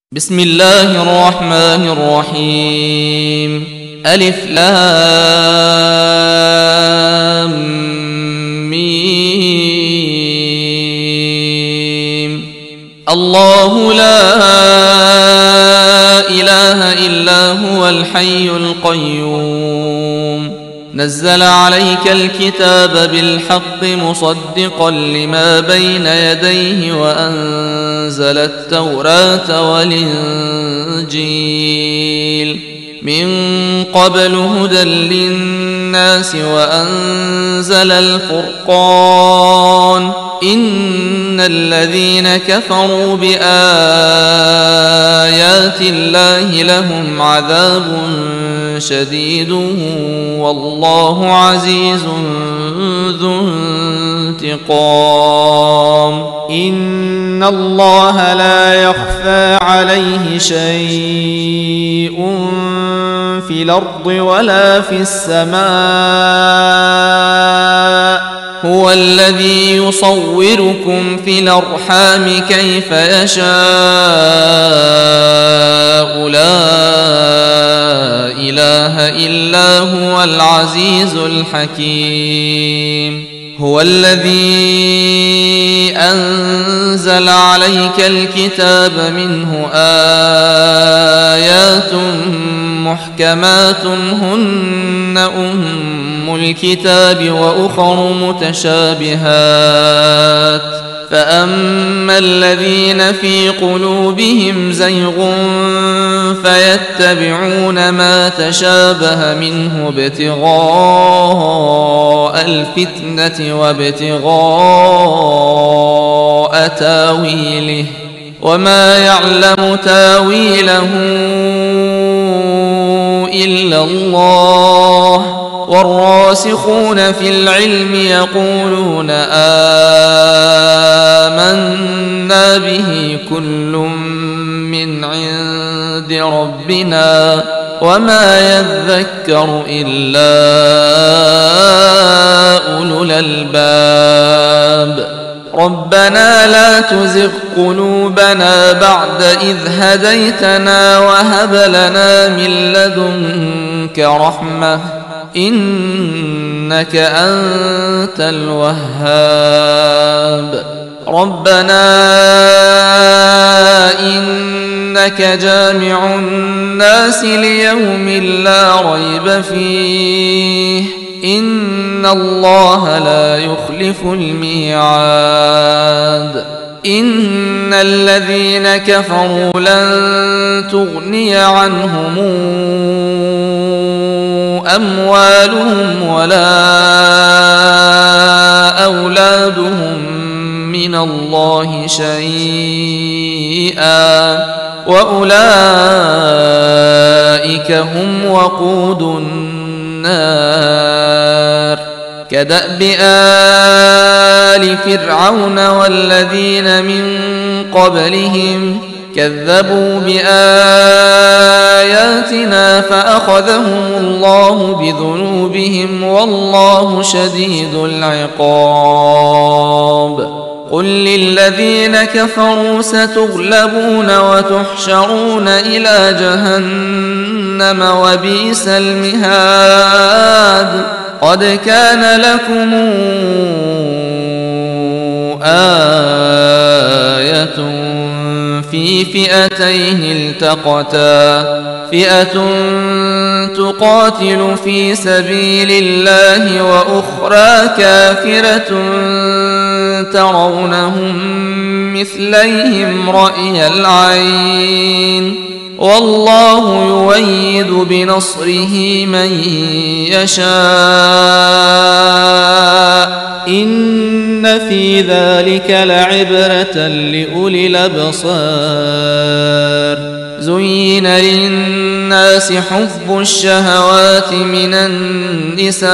بسم الله الرحمن الرحيم. ألف لام ميم. الله لا إله إلا هو الحي القيوم، نزل عليك الكتاب بالحق مصدقا لما بين يديه وأنزل التوراة والإنجيل من قبل هدى للناس وأنزل الفرقان. إن الذين كفروا بآيات الله لهم عذاب شديد والله عزيز ذو انتقام. إن الله لا يخفى عليه شيء في الأرض ولا في السماء. هو الذي يصوركم في الأرحام كيف يشاء، لا إله إلا هو العزيز الحكيم. هو الذي أنزل عليك الكتاب منه آيات محكمات هن أم الكتاب وأخر متشابهات، فأما الذين في قلوبهم زيغ فيتبعون ما تشابه منه ابتغاء الفتنة وابتغاء تاويله، وما يعلم تاويله إلا الله. والراسخون في العلم يقولون آمنا به كل من عند ربنا وما يذكر إلا أولو الألباب. ربنا لا تزغ قلوبنا بعد إذ هديتنا وهب لنا من لدنك رحمة إنك أنت الوهاب. ربنا إنك جامع الناس ليوم لا ريب فيه إن الله لا يخلف الميعاد. إن الذين كفروا لن تغني عنهم أموالهم ولا أولادهم من الله شيئا وأولئك هم وقود النار. كدأب آل فرعون والذين من قبلهم كذبوا بآياتنا فأخذهم الله بذنوبهم والله شديد العقاب. قل للذين كفروا ستغلبون وتحشرون إلى جهنم وبئس المهاد. قد كان لكم آية في فئتين التقتا، فئة تقاتل في سبيل الله وأخرى كافرة ترونهم مثليهم رأي العين والله يؤيد بنصره من يشاء. إن في ذلك لعبرة لأولي الأبصار. زين للناس حب الشهوات من النساء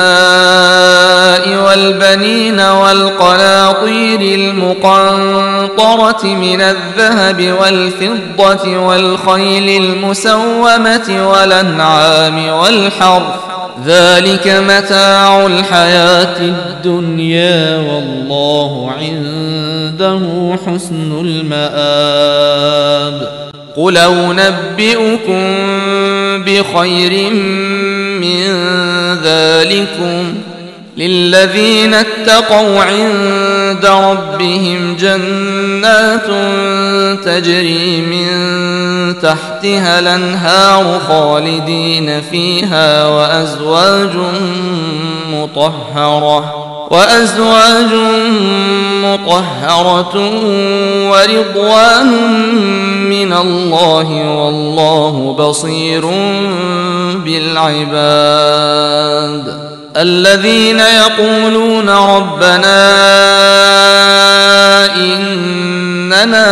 والبنين والقناطير المقنطرة من الذهب والفضة والخيل المسومة والأنعام والحرث، ذلك متاع الحياة الدنيا والله عنده حسن المآب. قل أنبئكم بخير من ذلكم للذين اتقوا عند ربهم جنات تجري من تحتها الأنهار خالدين فيها وأزواج مطهرة ورضوان من الله والله بصير بالعباد الذين يقولون ربنا إننا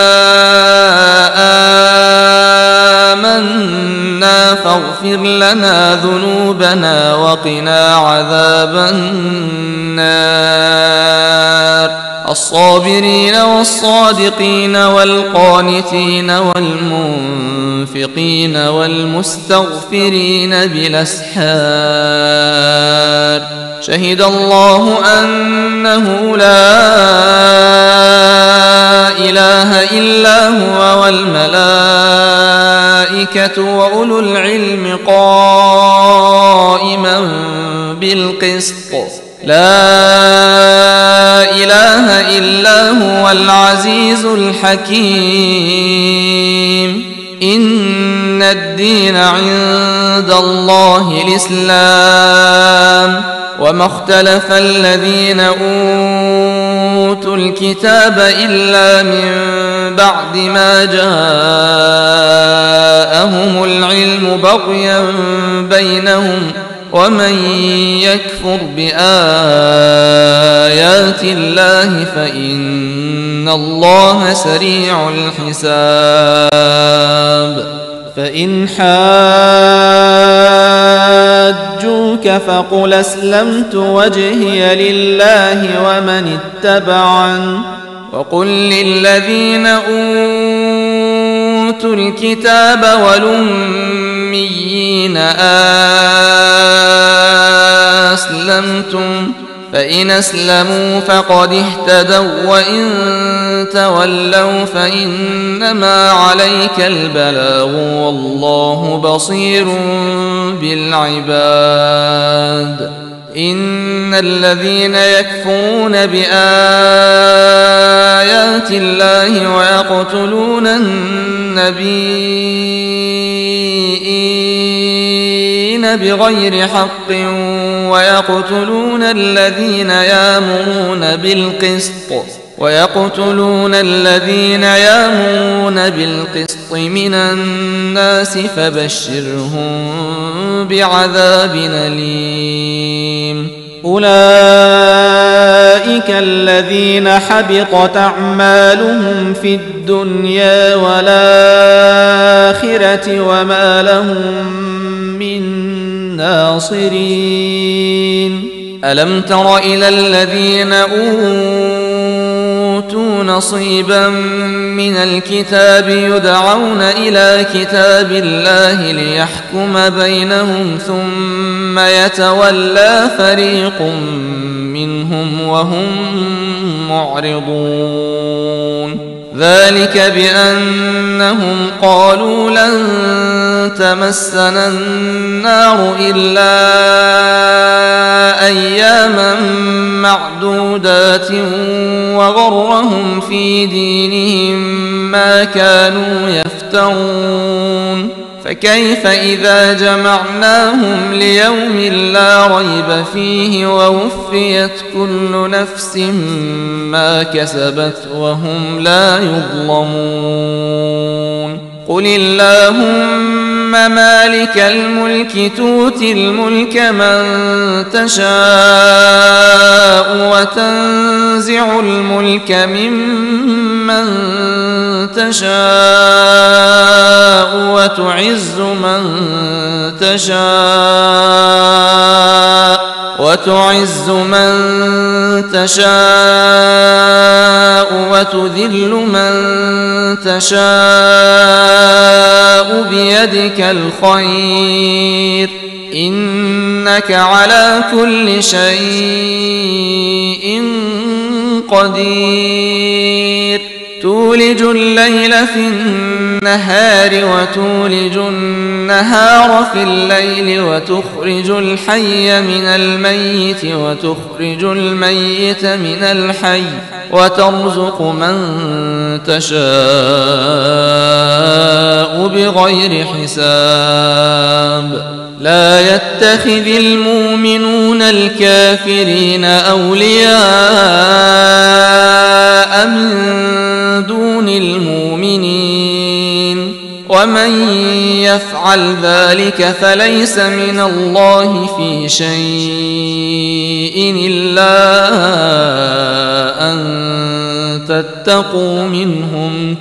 آمنا فاغفر لنا ذنوبنا وقنا عذاب النار الصابرين والصادقين والقانتين والمنفقين والمستغفرين بالأسحار شهد الله أنه لا إله إلا هو والملائكة وأولو العلم قائما بالقسط لا إله إلا هو العزيز الحكيم إن الدين عند الله الإسلام وما اختلف الذين أوتوا الكتاب إلا من بعد ما جاءهم العلم بغيا بينهم ومن يكفر بآيات الله فإن الله سريع الحساب فإن حاجوك فقل أسلمت وجهي لله ومن اتبعن وقل للذين أوتوا الكتاب والأميين أسلمتم فإن أسلموا فقد اهتدوا وإن تولوا فإنما عليك البلاغ والله بصير بالعباد إن الذين يكفرون بآيات الله ويقتلون النبيين بغير حق ويقتلون الذين يأمرون بالقسط من الناس فبشرهم بعذاب أليم أولئك الذين حبطت أعمالهم في الدنيا والآخرة وما لهم من ناصرين ألم تر إلى الذين أوتوا نصيبا من الكتاب يدعون إلى كتاب الله ليحكم بينهم ثم يتولى فريق منهم وهم معرضون ذلك بأنهم قالوا لن تمسنا النار إلا أياما معدودات وغرهم في دينهم ما كانوا يفترون فكيف إذا جمعناهم ليوم لا ريب فيه ووفيت كل نفس ما كسبت وهم لا يظلمون قل اللهم مالك الملك تؤتي الملك من تشاء وتنزع الملك ممن تشاء وتعز من تشاء وتذل من تشاء بيدك الخير إنك على كل شيء قدير تولج تولج الليل في النهار وتولج النهار في الليل وتخرج الحي من الميت وتخرج الميت من الحي وترزق من تشاء بغير حساب لا يتخذ المؤمنون الكافرين أولياء من دون المؤمنين ومن يفعل ذلك فليس من الله في شيء إلا أن تتقوا منهم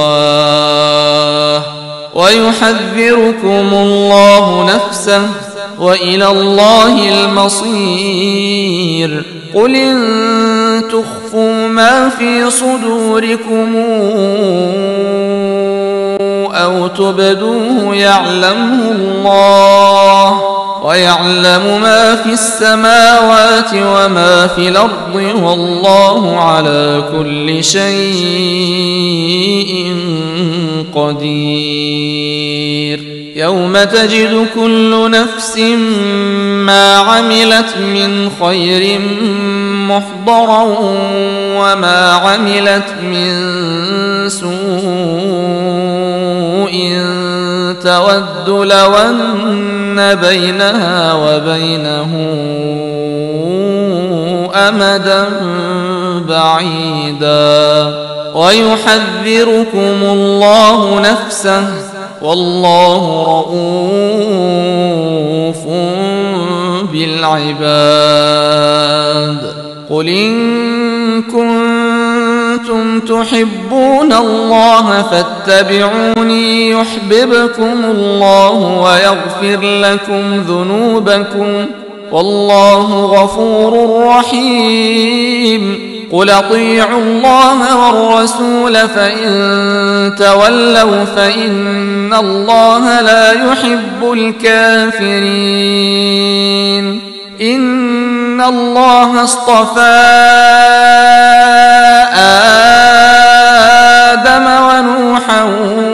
تقاه ويحذركم الله نفسه وإلى الله المصير قل إن تخفوا ما في صدوركم أو تبدوه يعلمه الله ويعلم ما في السماوات وما في الأرض والله على كل شيء قدير يوم تجد كل نفس ما عملت من خير محضرا وما عملت من سوء تود لو أن بينها وبينه أمدا بعيدا ويحذركم الله نفسه والله رؤوف بالعباد قل إن كنتم تحبون الله فاتبعوني يحببكم الله ويغفر لكم ذنوبكم والله غفور رحيم قل اطيعوا الله والرسول فإن تولوا فإن الله لا يحب الكافرين إن الله اصطفى آدم ونوحا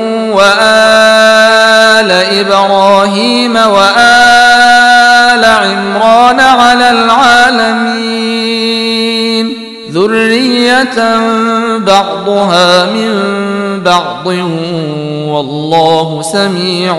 وآل إبراهيم وآل عمران على العالمين ذرية بعضها من بعض والله سميع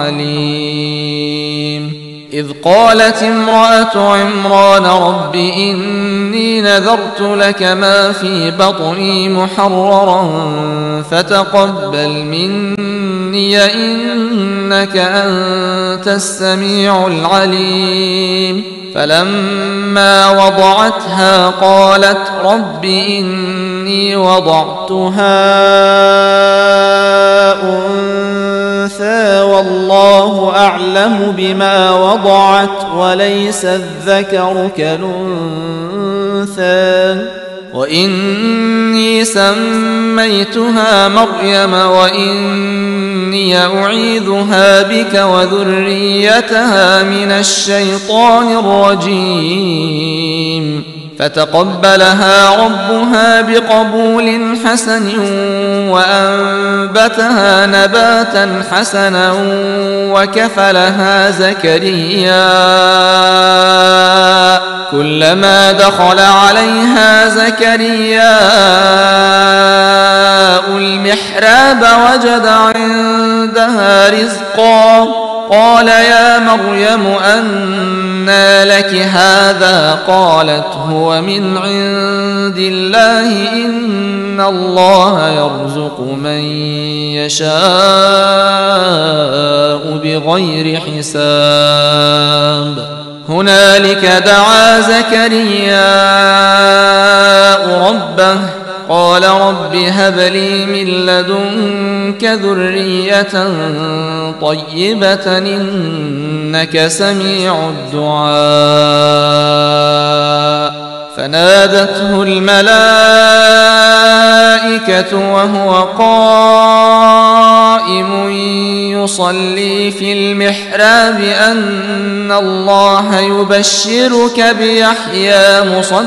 عليم إذ قالت امرأة عمران رب إني نذرت لك ما في بطني محررا فتقبل مني إنك أنت السميع العليم فلما وضعتها قالت رب إني وضعتها أنثى والله أعلم بما وضعت وليس الذكر كالأنثى وإني سميتها مريم وإني أعيذها بك وذريتها من الشيطان الرجيم فتقبلها ربها بقبول حسن وأنبتها نباتا حسنا وكفلها زكريا كلما دخل عليها زكريا المحراب وجد عندها رزقا قال يا مريم أنى لك هذا قالت هو من عند الله إن الله يرزق من يشاء بغير حساب هنالك دعا زكريا ربه قال رب هب لي من لدنك ذرية طيبة إنك سميع الدعاء فنادته الملائكة وهو قائم يصلي في المحراب أن الله يبشرك بيحيى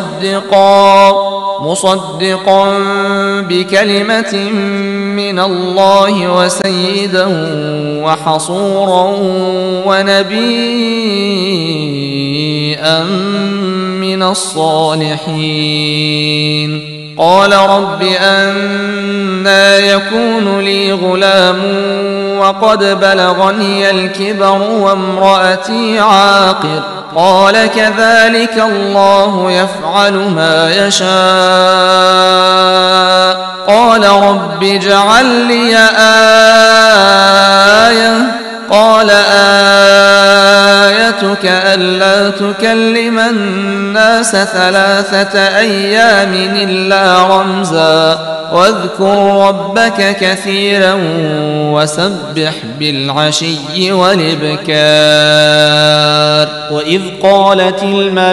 مصدقا بكلمة من الله وسيدا وحصورا ونبيا من الصالحين. قال رب أنى يكون لي غلام وقد بلغني الكبر وامرأتي عاقر. قال كذلك الله يفعل ما يشاء. قال رب اجعل لي آية. قال آيتك ألا تكلم الناس 3 أيام إلا رمزا واذكر ربك كثيرا وسبح بالعشي والإبكار. وإذ قالت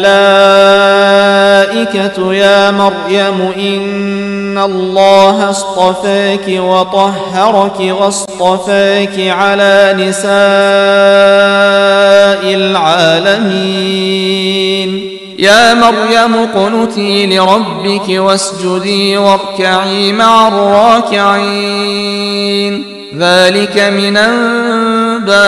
الملائكة يا مريم إن الله اصطفاك وطهرك واصطفاك على نساء العالمين. يا مريم اقنتي لربك واسجدي واركعي مع الراكعين. ذلك من أنباء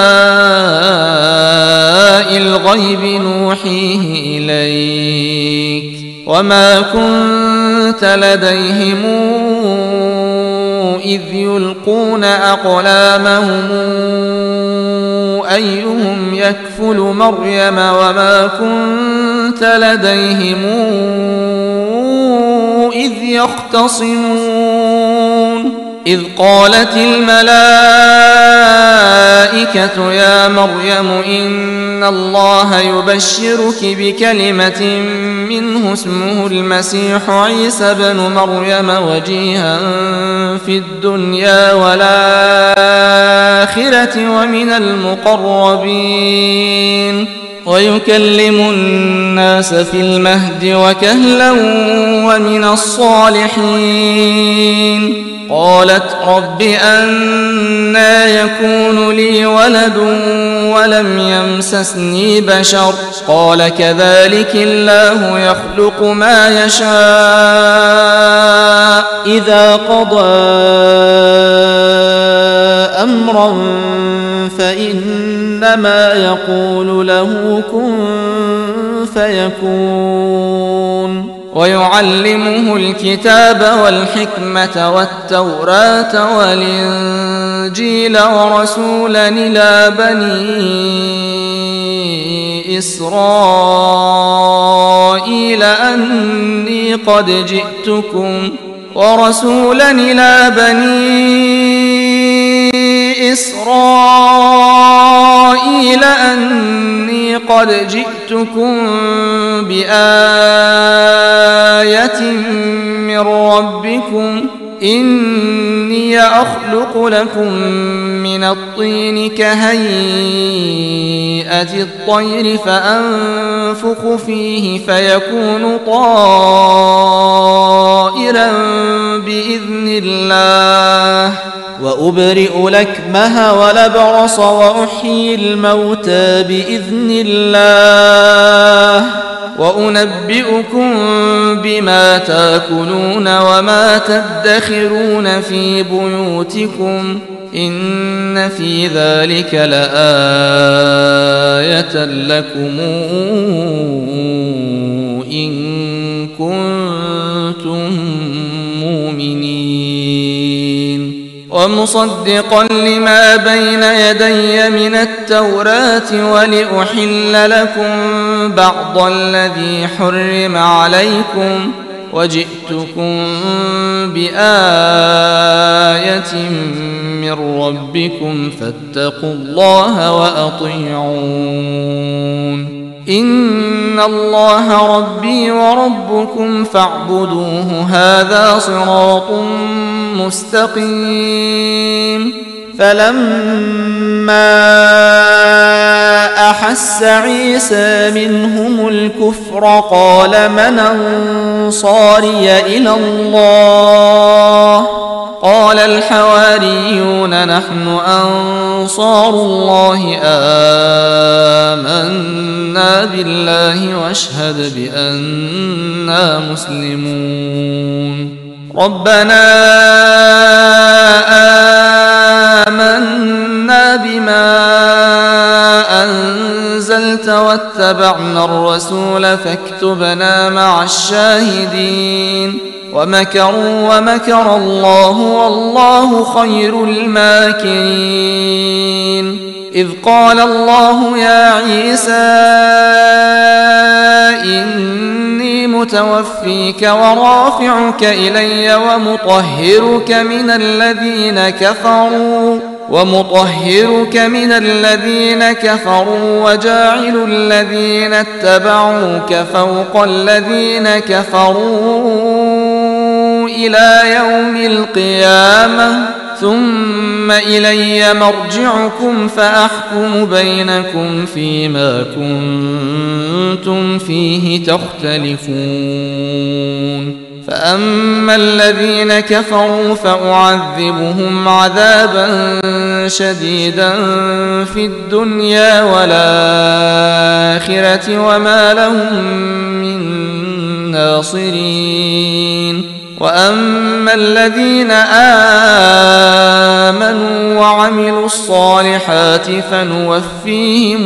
الغيب نوحيه إليك وما كنت لديهم إذ يلقون أقلامهم أيهم يكفل مريم وما كنت لديهم إذ يختصمون. إذ قالت الملائكة يا مريم إن الله يبشرك بكلمة منه اسمه المسيح عيسى بن مريم وجيها في الدنيا والآخرة ومن المقربين ويكلم الناس في المهد وكهلا ومن الصالحين. قالت رب أنى يكون لي ولد ولم يمسسني بشر. قال كذلك الله يخلق ما يشاء إذا قضى أمرا فإنما يقول له كن فيكون. ويعلمه الكتاب والحكمة والتوراة والإنجيل ورسولا إلى بني إسرائيل أني قد جئتكم بآية من ربكم إني أخلق لكم من الطين كهيئة الطير فأنفخ فيه فيكون طائرا بإذن الله. وأبرئ الأكمه والأبرص وأحيي الموتى بإذن الله. وأنبئكم بما تأكلون وما تدخرون في بيوتكم إن في ذلك لآية لكم إن كنتم مؤمنين. ومصدقا لما بين يدي من التوراة ولأحل لكم بعض الذي حرم عليكم وجئتكم بآية من ربكم فاتقوا الله وأطيعون. إن الله ربي وربكم فاعبدوه هذا صراط مستقيم. فلما أحس عيسى منهم الكفر قال من أنصاري إلى الله قال الحواريون نحن أنصار الله آمنا بالله واشهد بأننا مسلمون ربنا آمنا بما أنزلت واتبعنا الرسول فاكتبنا مع الشاهدين ومكروا ومكر الله والله خير الماكرين إذ قال الله يا عيسى إني متوفيك ورافعك إلي ومطهرك من الذين كفروا وجاعل الذين اتبعوك فوق الذين كفروا إلى يوم القيامة ثم إلي مرجعكم فأحكم بينكم فيما كنتم فيه تختلفون فأما الذين كفروا فأعذبهم عذابا شديدا في الدنيا والآخرة وما لهم من ناصرين وأما الذين آمنوا وعملوا الصالحات فنوفيهم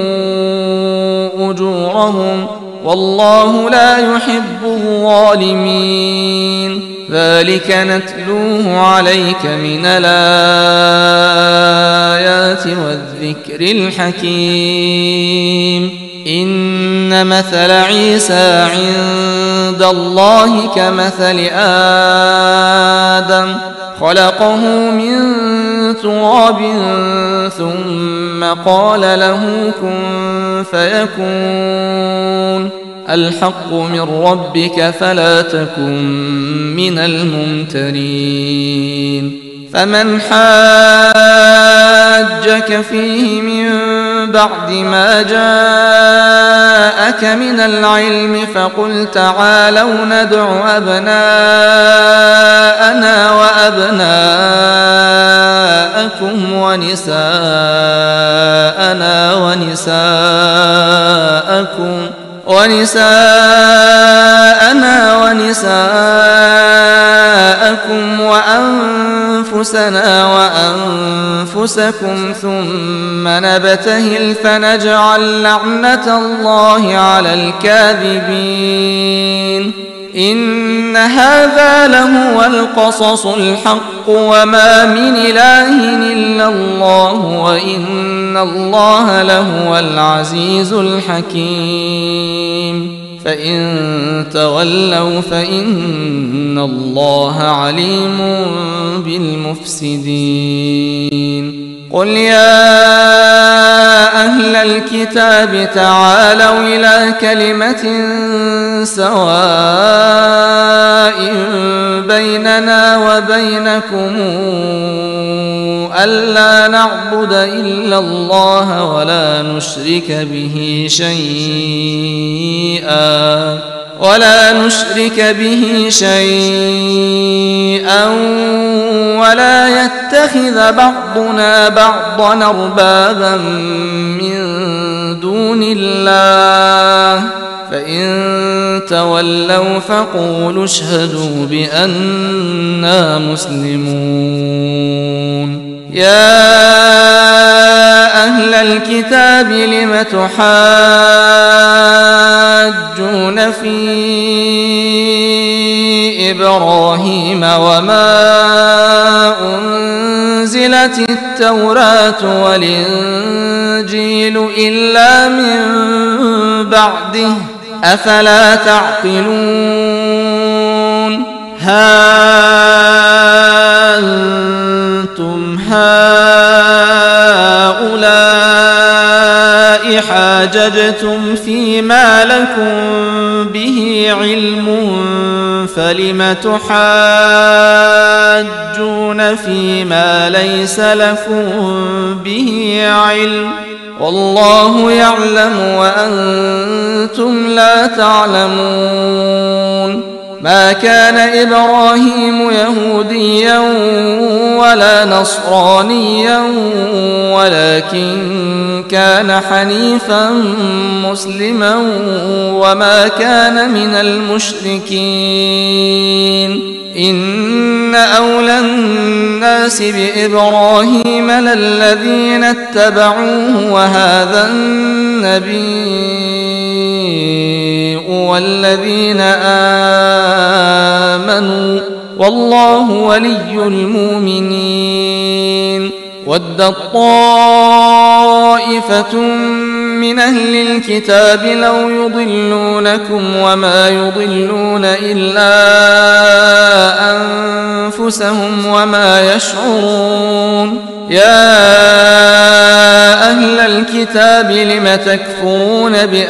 أجورهم والله لا يحب الظالمين ذلك نتلوه عليك من الآيات والذكر الحكيم إن مثل عيسى عند الله كمثل آدم خلقه من تراب ثم قال له كن فيكون الحق من ربك فلا تكن من الممترين فمن حاجك فيه من بعد ما جاءك من العلم فقل تعالوا ندع أبناءنا وأبناءكم ونساءنا ونساءكم وأنفسنا وأنفسكم ثم نبتهل فنجعل لعنة الله على الكاذبين إن هذا لهو القصص الحق وما من إله إلا الله وإن الله لهو العزيز الحكيم فإن تولوا فإن الله عليم بالمفسدين قل يا أهل الكتاب تعالوا إلى كلمة سواء بيننا وبينكم ألا نعبد إلا الله ولا نشرك به شيئا ولا يتخذ بعضنا بعضا أربابا من دون الله فإن تولوا فقولوا اشهدوا بأننا مسلمون يا أهل الكتاب لم تحاجون في إبراهيم وما أنزلت التوراة والإنجيل إلا من بعده أفلا تعقلون ها أنتم هؤلاء حاججتم فيما لكم به علم فلم تحاجون فيما ليس لكم به علم والله يعلم وأنتم لا تعلمون ما كان إبراهيم يهوديا ولا نصرانيا ولكن كان حنيفا مسلما وما كان من المشركين إن أولى الناس بإبراهيم للذين اتبعوه وهذا النبي والذين آمنوا والله ولي المؤمنين ودت طائفة من أهل الكتاب لو يضلونكم وما يضلون إلا أنفسهم وما يشعرون يا أهل الكتاب لم تكفرون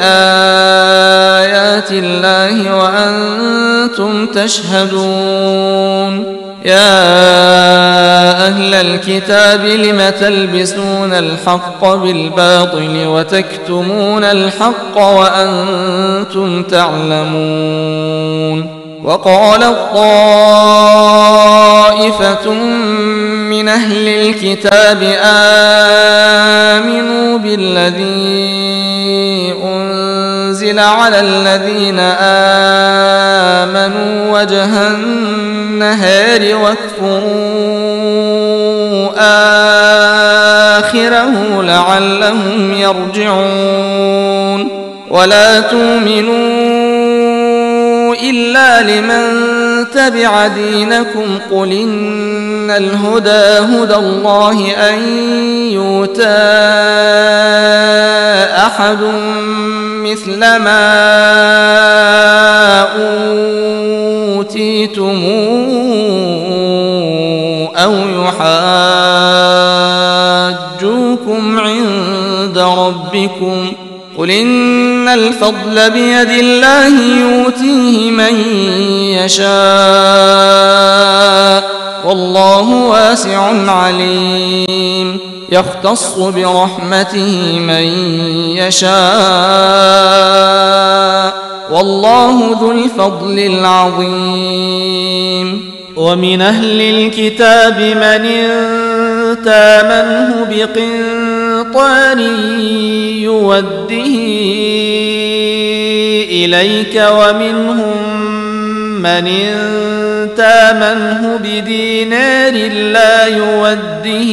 بآيات الله وأنتم تشهدون يا أهل الكتاب لم تلبسون الحق بالباطل وتكتمون الحق وأنتم تعلمون وقالت طائفة من أهل الكتاب آمنوا بالذي أنزل على الذين آمنوا وجه النهار واكفروا آخره لعلهم يرجعون ولا تؤمنوا إلا لمن تبع دينكم قل إن الهدى هدى الله أن يؤتى أحد مثل ما أوتيتم أو يحاجوكم عند ربكم قل إن الفضل بيد الله يؤتيه من يشاء والله واسع عليم يختص برحمته من يشاء والله ذو الفضل العظيم ومن أهل الكتاب من تامنه بقنطار يوده إليك ومنهم من تامنه بدينار لا يوده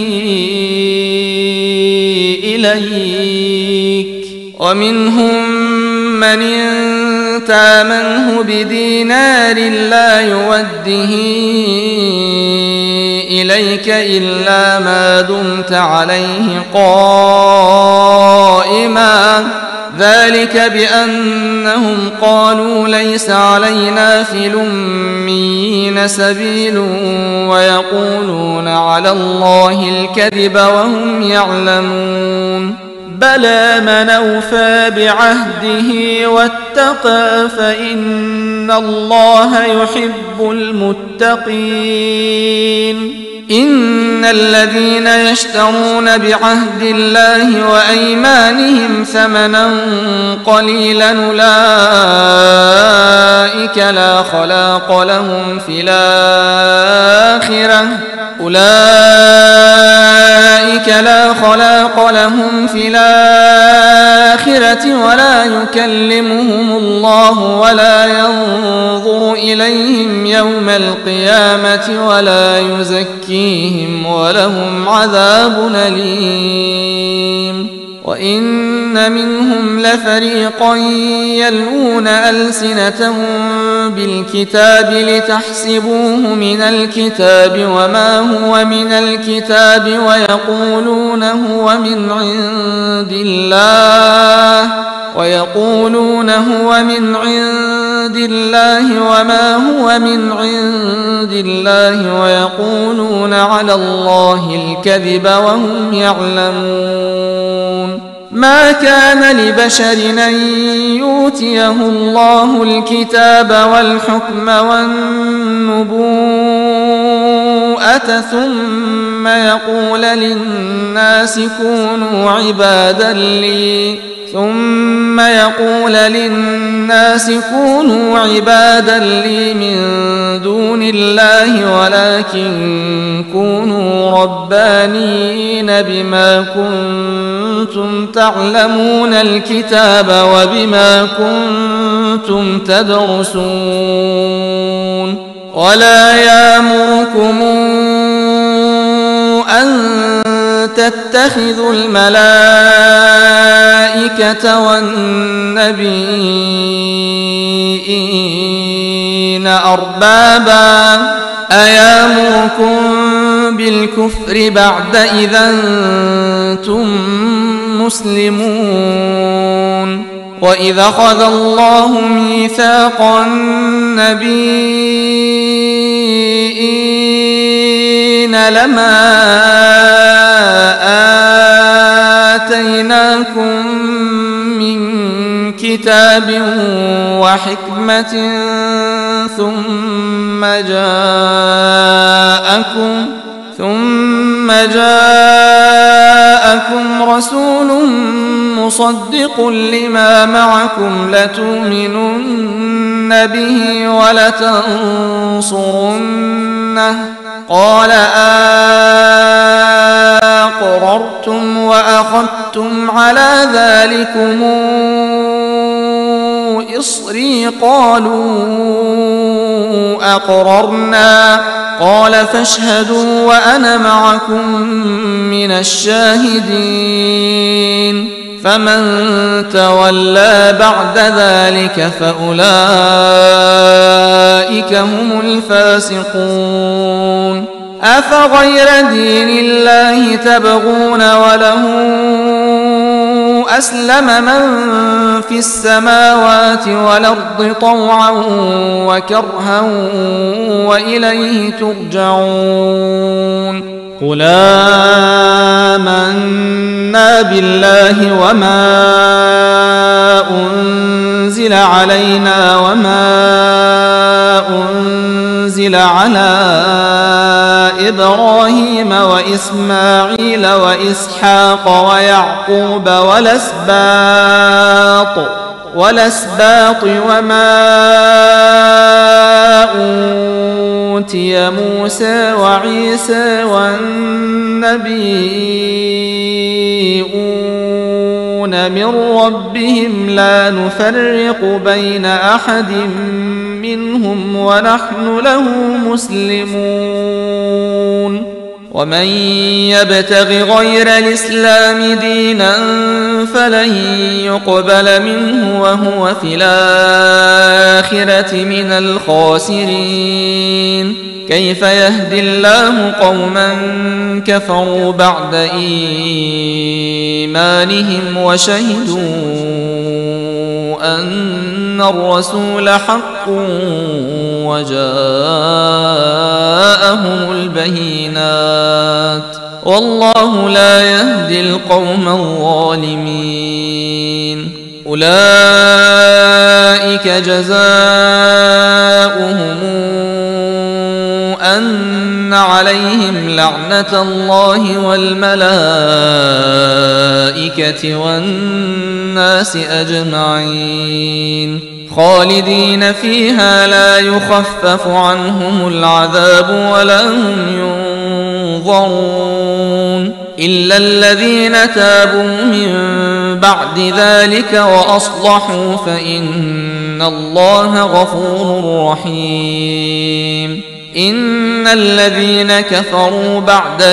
إليك ومنهم من تامنه بدينار لا يوده إليك إلا ما دمت عليه قائما ذلك بأنهم قالوا ليس علينا في الأميين سبيل ويقولون على الله الكذب وهم يعلمون بلى من أوفى بعهده واتقى فإن الله يحب المتقين إن الذين يشترون بعهد الله وأيمانهم ثمنا قليلا أولئك لا خلاق لهم في الآخرة ولا يكلمهم الله ولا ينظر إليهم يوم القيامة ولا يزكيهم ولهم عذاب أليم وإن منهم لفريقا يلوون ألسنتهم بالكتاب لتحسبوه من الكتاب وما هو من الكتاب ويقولون هو من عند الله وما هو من عند الله ويقولون على الله الكذب وهم يعلمون ما كان لبشر أن يؤتيه الله الكتاب والحكم والنبوءة ثم يقول للناس للناس كونوا عبادا لي ثم يقول للناس كونوا عبادا لي من دون الله ولكن كونوا ربانيين بما كنتم تعلمون الكتاب وبما كنتم تدرسون ولا يأمركم أن تتخذوا الملائكة والنبيين أربابا أيامركم بالكفر بعد إذا أنتم مسلمون وإذا أخذ الله ميثاق النبيين لما آتيناكم من كتاب وحكمة ثم جاءكم رسول مصدق لما معكم لتؤمنن به ولتنصرنه قال أقررتم وأخذتم على ذلكم إصري قالوا أقررنا قال فاشهدوا وأنا معكم من الشاهدين فمن تولى بعد ذلك فأولئك هم الفاسقون أفغير دين الله تبغون وله أسلم من في السماوات والأرض طوعا وكرها وإليه ترجعون قل آمنا بالله وما أنزل علينا وما أنزل على إبراهيم وإسماعيل وإسحاق ويعقوب والأسباط وما أوتي موسى وعيسى والنبيون من ربهم لا نفرق بين أحد منهم ونحن له مسلمون ومن يبتغ غير الإسلام دينا فلن يقبل منه وهو في الآخرة من الخاسرين كيف يهدي الله قوما كفروا بعد إيمانهم وشهدوا أن الرسول حق وجاءهم البينات والله لا يهدي القوم الظالمين أولئك جزاؤهم أن عليهم لعنة الله والملائكة والناس أجمعين خالدين فيها لا يخفف عنهم العذاب ولا هم ينظرون إلا الذين تابوا من بعد ذلك وأصلحوا فإن الله غفور رحيم إن الذين كفروا بعد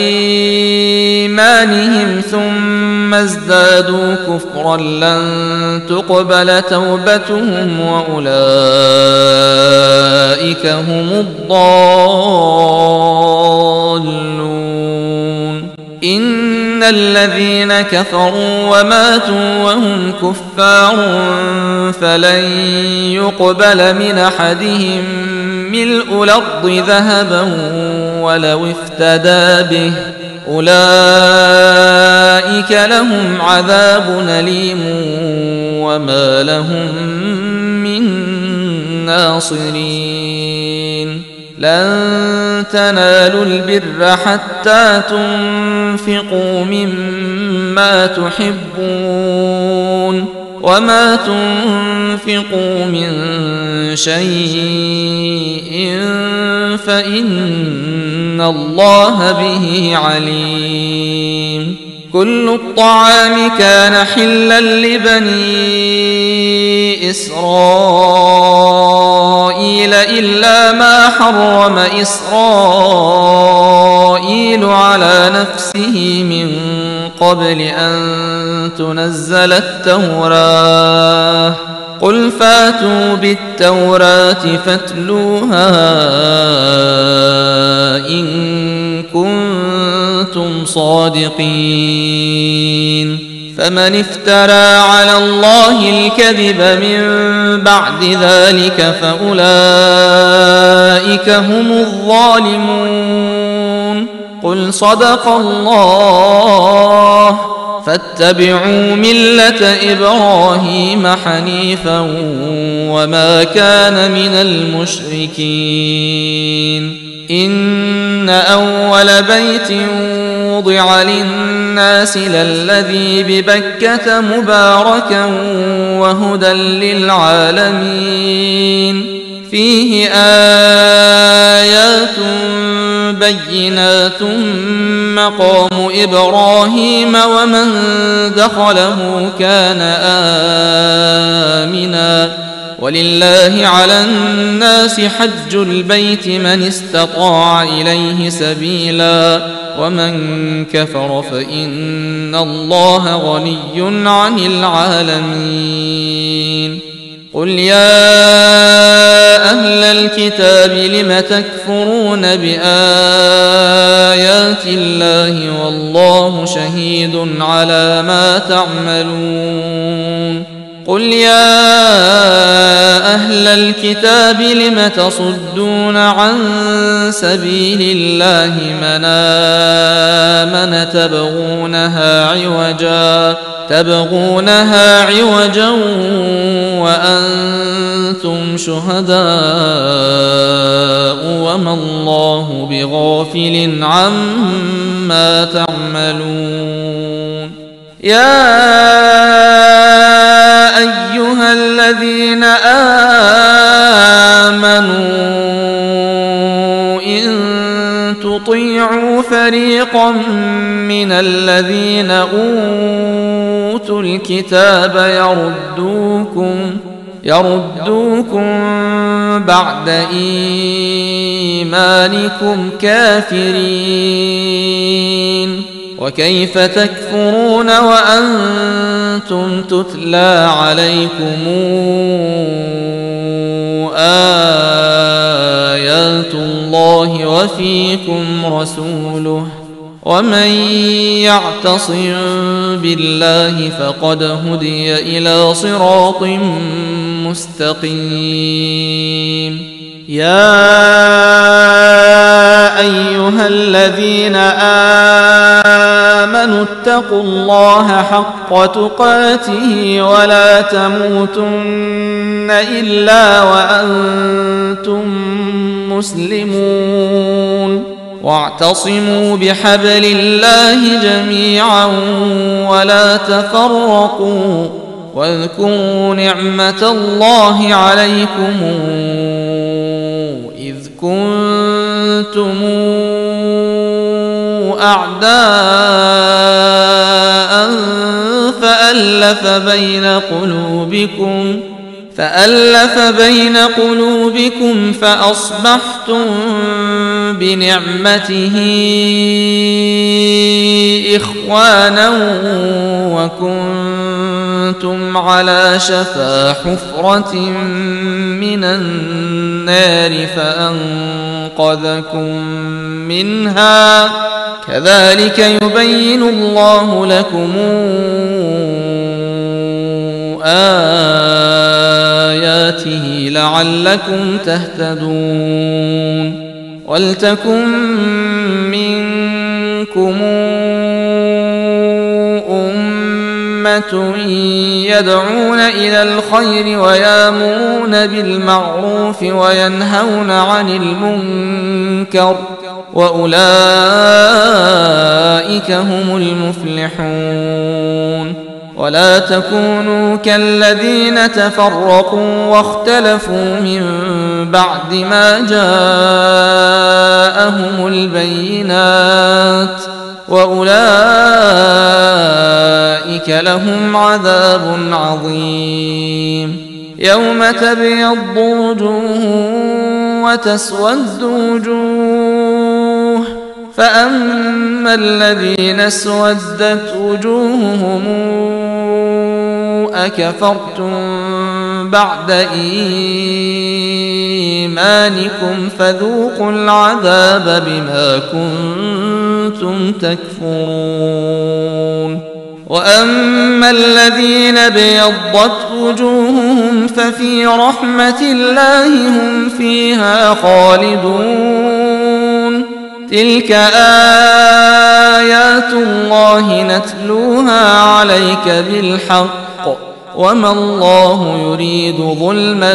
إيمانهم ثم ازدادوا كفرا لن تقبل توبتهم وأولئك هم الضالون إن الذين كفروا وماتوا وهم كفار فلن يقبل من أحدهم ملء الأرض ذهبا ولو افتدى به أولئك لهم عذاب أليم وما لهم من ناصرين لن تنالوا البر حتى تنفقوا مما تحبون وما تنفقوا من شيء فإن الله به عليم. كل الطعام كان حلا لبني إسرائيل إلا ما حرم إسرائيل على نفسه من قبل أن تنزل التوراة. قل فاتوا بالتوراة فاتلوها إن كنتم صادقين. فمن افترى على الله الكذب من بعد ذلك فأولئك هم الظالمون. قل صدق الله فاتبعوا ملة إبراهيم حنيفا وما كان من المشركين. إن أول بيت وضع للناس للذي ببكة مباركا وهدى للعالمين. فيه آيات بينات مقام إبراهيم ومن دخله كان آمنا. ولله على الناس حج البيت من استطاع إليه سبيلا ومن كفر فإن الله غني عن العالمين. قل يا أهل الكتاب لم تكفرون بآيات الله والله شهيد على ما تعملون. قل يا أهل الكتاب لم تصدون عن سبيل الله من آمن تبغونها عوجا وأنتم شهداء وما الله بغافل عما تعملون. يا أيها الذين آمنوا إن تطيعوا فريقا من الذين أوتوا الكتاب يردوكم بعد إيمانكم كافرين. وكيف تكفرون وأنتم تتلى عليكم آيات الله وفيكم رسوله ومن يعتصم بالله فقد هدي إلى صراط مستقيم. يا أيها الذين آمنوا اتقوا الله حق تقاته ولا تموتن إلا وأنتم مسلمون. واعتصموا بحبل الله جميعا ولا تفرقوا واذكروا نعمة الله عليكم إذ كنتم أعداء فألف بين قلوبكم فأصبحتم بنعمته إخوانا وكنتم على شفا حفرة من النار فأنقذكم منها. كذلك يبين الله لكم آياته لعلكم تهتدون. ولتكن منكم أمة يدعون إلى الخير ويأمرون بالمعروف وينهون عن المنكر وأولئك هم المفلحون. ولا تكونوا كالذين تفرقوا واختلفوا من بعد ما جاءهم البينات وأولئك لهم عذاب عظيم. يوم تبيض وجوه وتسود وجوه، فأما الذين اسودت وجوههم أكفرتم بعد إيمانكم فذوقوا العذاب بما كنتم تكفرون. وأما الذين ابيضت وجوههم ففي رحمة الله هم فيها خالدون. تلك آيات الله نتلوها عليك بالحق وما الله يريد ظلما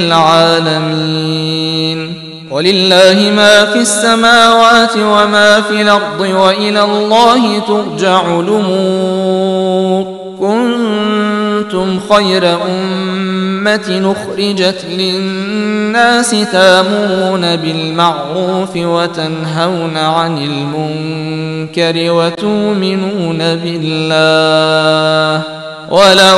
للعالمين. ولله ما في السماوات وما في الأرض وإلى الله ترجع الأمور. كنتم خير أمة أخرجت للناس تأمرون بالمعروف وتنهون عن المنكر وتؤمنون بالله. ولو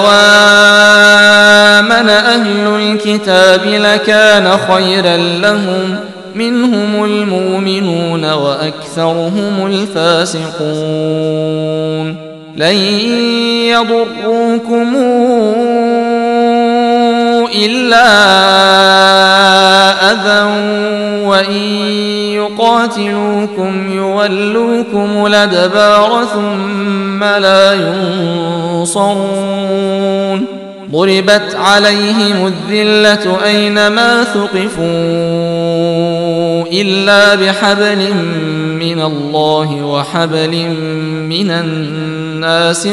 آمن أهل الكتاب لكان خيرا لهم منهم المؤمنون وأكثرهم الفاسقون. لن يضروكم إلا أذى وإن يقاتلوكم يولوكم الأدبار ثم لا ينصرون. ضربت عليهم الذلة أينما ثقفوا إلا بحبل من الله وحبل من الناس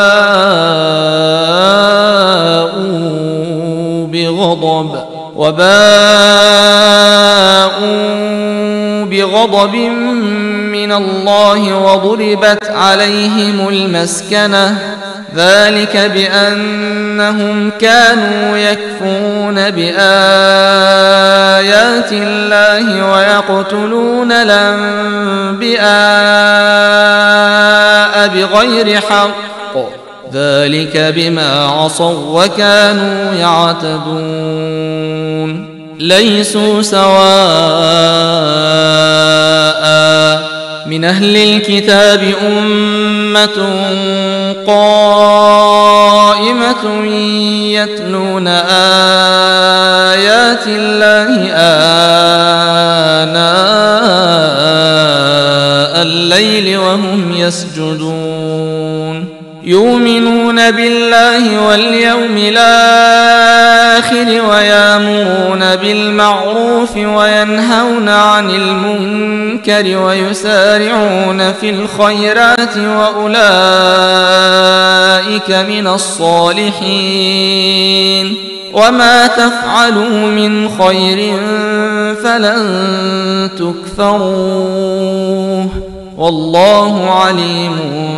وباءوا بغضب من الله وضربت عليهم المسكنة. ذلك بأنهم كانوا يكفرون بآيات الله ويقتلون الأنبياء بغير حق. ذلك بما عصوا وكانوا يعتدون. ليسوا سواء من أهل الكتاب أمة قائمة يتلون آيات الله آناء الليل وهم يسجدون. يؤمنون بالله واليوم الآخر ويأمرون بالمعروف وينهون عن المنكر ويسارعون في الخيرات وأولئك من الصالحين. وما تفعلوا من خير فلن تكفروه والله عليم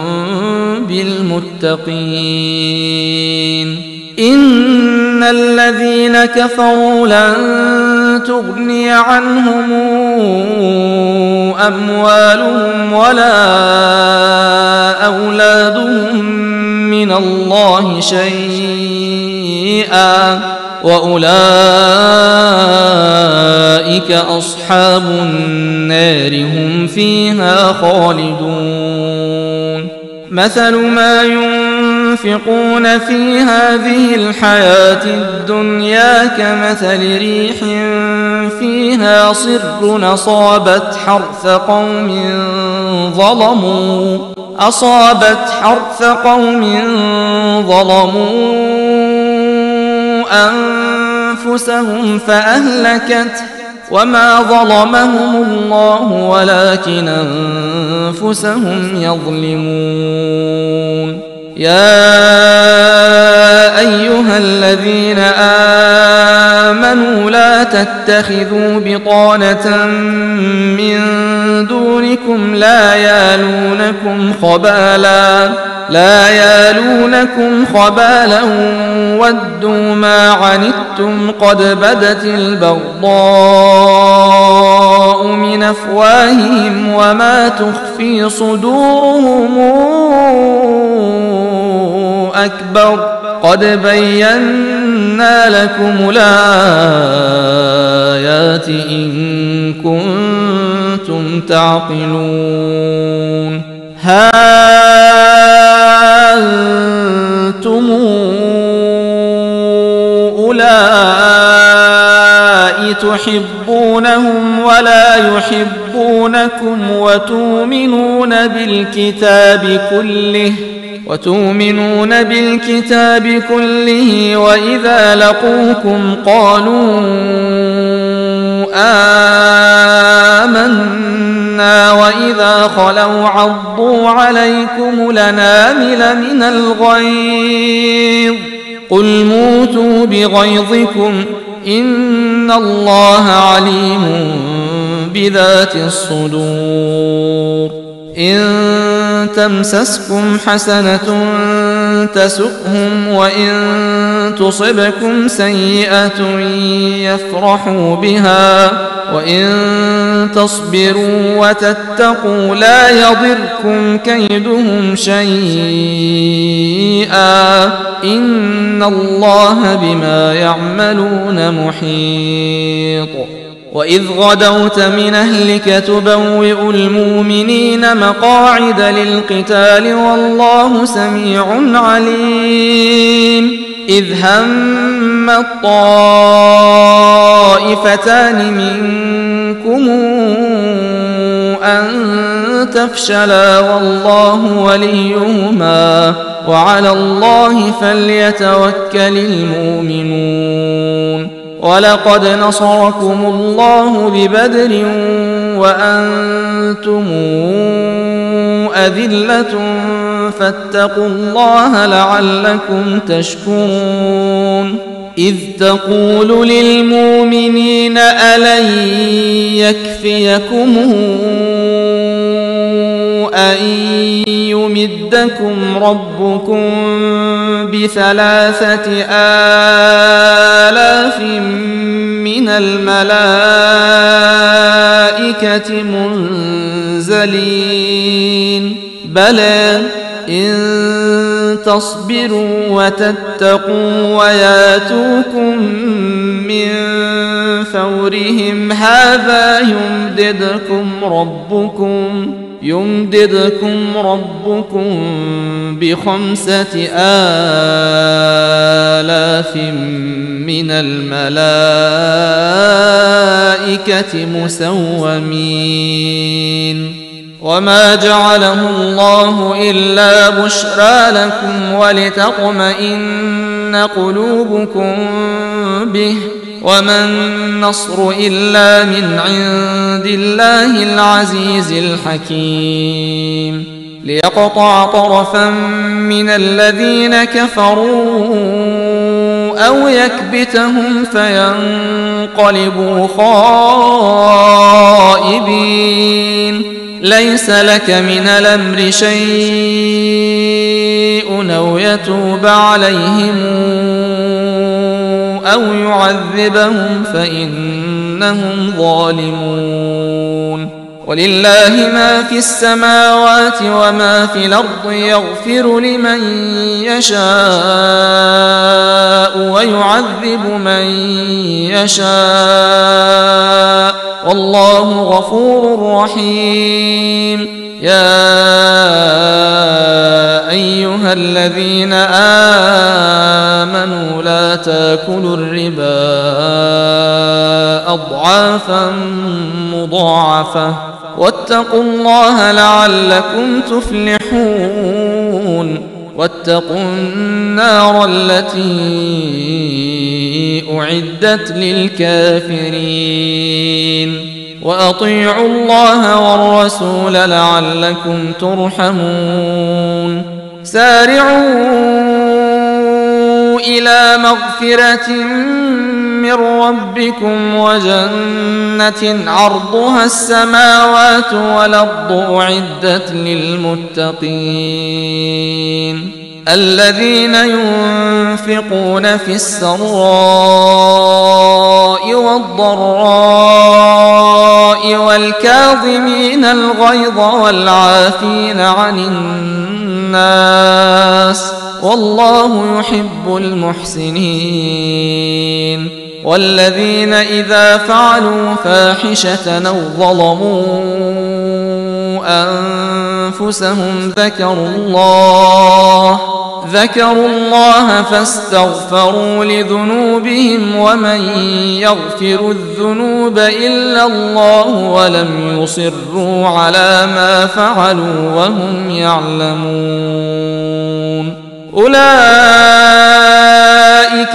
بالمتقين. إن الذين كفروا لن تغني عنهم أموالهم ولا أولادهم من الله شيئا وأولئك أصحاب النار هم فيها خالدون. مثل ما ينفقون في هذه الحياة الدنيا كمثل ريح فيها صر أصابت حرث قوم ظلموا أنفسهم فأهلكته وما ظلمهم الله ولكن أنفسهم يظلمون. يا الذين آمنوا لا تتخذوا بطانة من دونكم لا يالونكم خبالا ودوا ما عنتم قد بدت البغضاء من أفواههم وما تخفي صدورهم أكبر قد بينا لكم الآيات إن كنتم تعقلون ها أنتم أولئك تحبونهم ولا يحبونكم وتؤمنون بالكتاب كله وإذا لقوكم قالوا آمنا وإذا خلوا عضوا عليكم الأنامل من الغيظ قل موتوا بغيظكم إن الله عليم بذات الصدور إن تمسسكم حسنة تسؤهم وإن تصبكم سيئة يفرحوا بها وإن تصبروا وتتقوا لا يضركم كيدهم شيئا إن الله بما يعملون محيط وإذ غدوت من أهلك تبوئ المؤمنين مقاعد للقتال والله سميع عليم إذ هم الطائفتان منكم أن تفشلا والله وليهما وعلى الله فليتوكل المؤمنون ولقد نصركم الله ببدر وأنتم أذلة فاتقوا الله لعلكم تشكرون إذ تقول للمؤمنين ألن يكفيكم أن يمدكم ربكم ب3,000 من الملائكة منزلين بلى إن تصبروا وتتقوا وياتوكم من فورهم هذا يمددكم ربكم ب5,000 من الملائكة مسومين وما جعله الله إلا بشرى لكم ولتطمئن قلوبكم به وما النصر إلا من عند الله العزيز الحكيم ليقطع طرفا من الذين كفروا أو يكبتهم فينقلبوا خائبين ليس لك من الأمر شيء أو يتوب عليهم أو يعذبهم فإنهم ظالمون ولله ما في السماوات وما في الأرض يغفر لمن يشاء ويعذب من يشاء والله غفور رحيم يا أيها الذين آمنوا لا تاكلوا الربا أضعافا مضاعفة واتقوا الله لعلكم تفلحون واتقوا النار التي أعدت للكافرين وأطيعوا الله والرسول لعلكم ترحمون سارعوا إلى مغفرة من ربكم وجنة عرضها السماوات والأرض أعدت للمتقين الذين ينفقون في السراء والضراء والكاظمين الغيظ والعافين عن الناس والله يحب المحسنين والذين إذا فعلوا فاحشة أو ظلموا أنفسهم ذكروا الله فاستغفروا لذنوبهم ومن يغفر الذنوب إلا الله ولم يصروا على ما فعلوا وهم يعلمون أولئك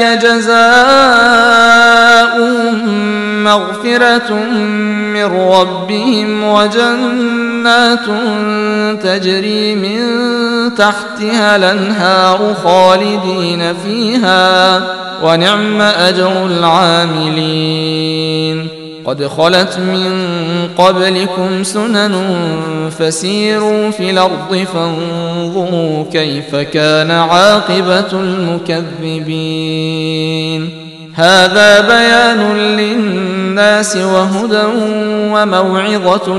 جزاؤهم مغفرة من ربهم وجنات تجري من تحتها الأنهار خالدين فيها ونعم أجر العاملين قد خلت من قبلكم سنن فسيروا في الأرض فانظروا كيف كان عاقبة المكذبين هذا بيان للناس وهدى وموعظة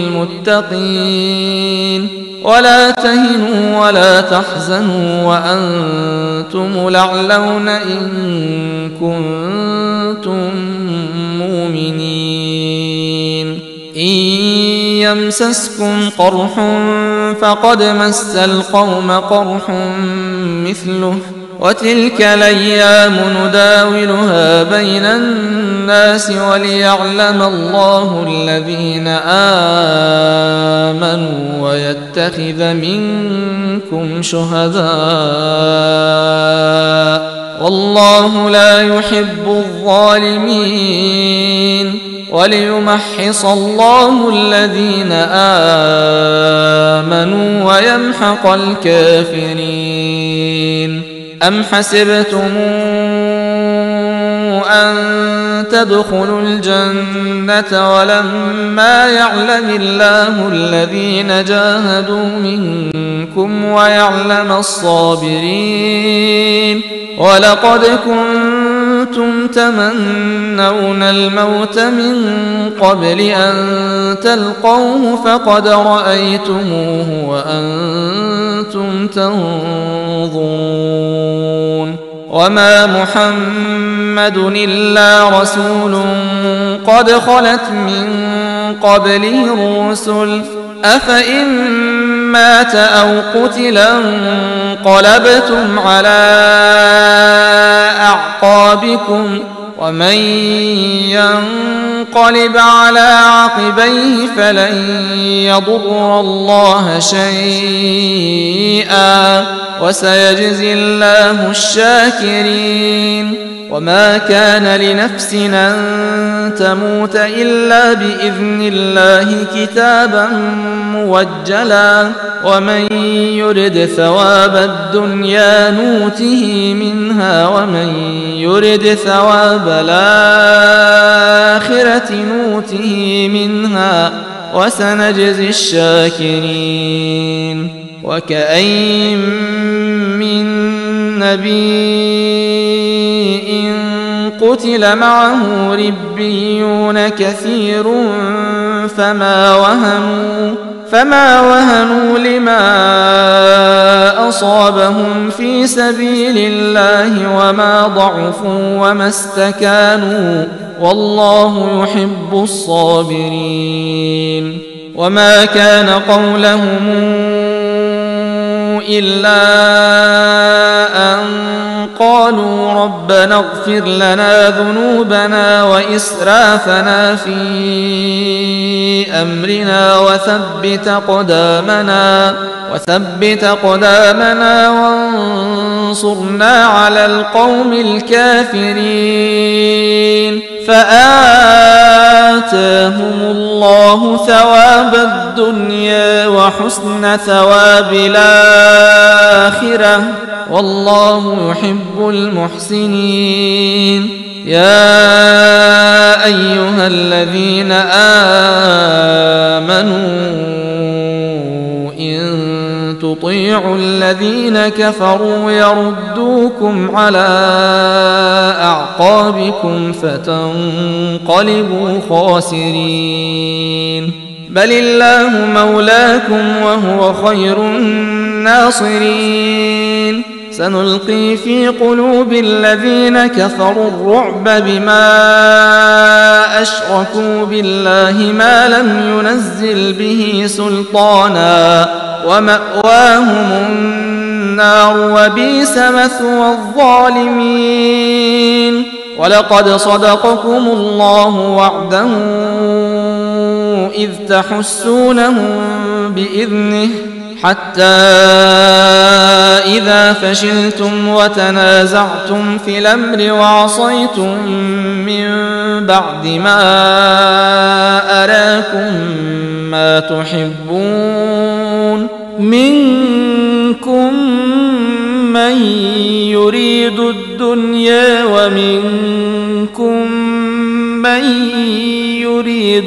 للمتقين ولا تهنوا ولا تحزنوا وأنتم الأعلون إن كنتم مؤمنين إن يمسسكم قرح فقد مس القوم قرح مثله وتلك الأيام نداولها بين الناس وليعلم الله الذين آمنوا ويتخذ منكم شهداء والله لا يحب الظالمين وليمحص الله الذين آمنوا ويمحق الكافرين أم حسبتم أن تدخلوا الجنة ولما يعلم الله الذين جاهدوا منكم ويعلم الصابرين ولقد كنتم تمنون الموت من قبل أن تلقوه فقد رأيتموه وأنتم تنظرون وما محمد إلا رسول قد خلت من قبله الرسل أفإن مات أو قتل انقلبتم على أعقابكم ومن ينقلب على عقبيه فلن يضر الله شيئا وسيجزي الله الشاكرين وما كان لنفس أن تموت إلا بإذن الله كتابا موجلا ومن يرد ثواب الدنيا نوته منها ومن يرد ثواب الآخرة نوته منها وسنجزي الشاكرين وكأين من نبي قتل معه ربيون كثير فما وهنوا لما أصابهم في سبيل الله وما ضعفوا وما استكانوا والله يحب الصابرين وما كان قولهم إلا أن قالوا ربنا اغفر لنا ذنوبنا وإسرافنا في أمرنا وثبت أقدامنا وانصرنا على القوم الكافرين فآتاهم الله ثواب الدنيا وحسن ثواب الآخرة والله يحب المحسنين. يا أيها الذين آمنوا إن تطيعوا الذين كفروا يردوكم على أعقابكم فتنقلبوا خاسرين. بل الله مولاكم وهو خير الناصرين. سنلقي في قلوب الذين كفروا الرعب بما أشركوا بالله ما لم ينزل به سلطانا ومأواهم النار وبئس مثوى الظالمين. ولقد صدقكم الله وعده إذ تحسونهم بإذنه حتى إذا فشلتم وتنازعتم في الأمر وعصيتم من بعد ما أراكم ما تحبون منكم من يريد الدنيا ومنكم من يريد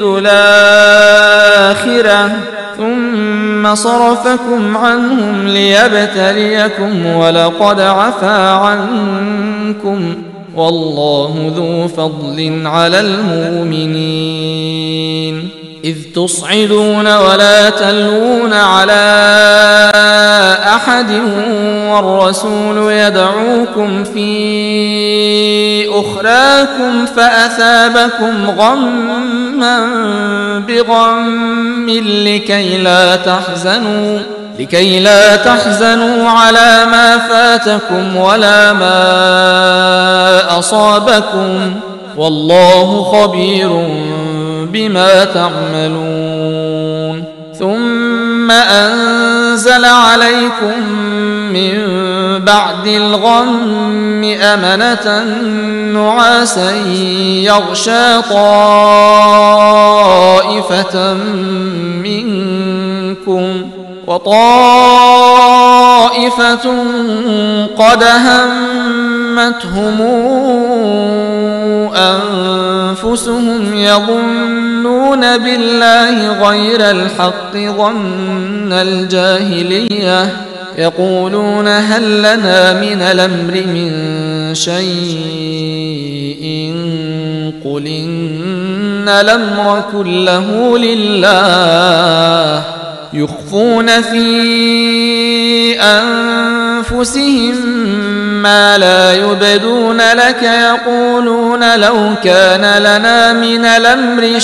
الآخرة ثم صرفكم عنهم ليبتليكم ولقد عفا عنكم والله ذو فضل على المؤمنين. إذ تصعدون ولا تلوون على أحد والرسول يدعوكم في أخراكم فأثابكم غما بغم لكي لا تحزنوا على ما فاتكم ولا ما أصابكم والله خبير بما تعملون. ثم أنزل عليكم من بعد الغم أمنة نعاسا يغشى طائفة منكم وطائفة قد همتهم أنفسهم يظنون بالله غير الحق ظن الجاهلية يقولون هل لنا من الأمر من شيء قل إن الأمر كله لله يخفون في أنفسهم ما لا يبدون لك يقولون لو كان لنا من الأمر